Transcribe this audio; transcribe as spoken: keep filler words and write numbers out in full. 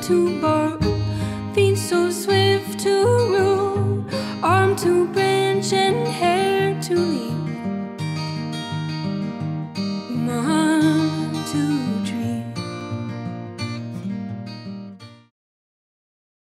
to bark, feet so swift to rule, arm to branch and hair to leaf.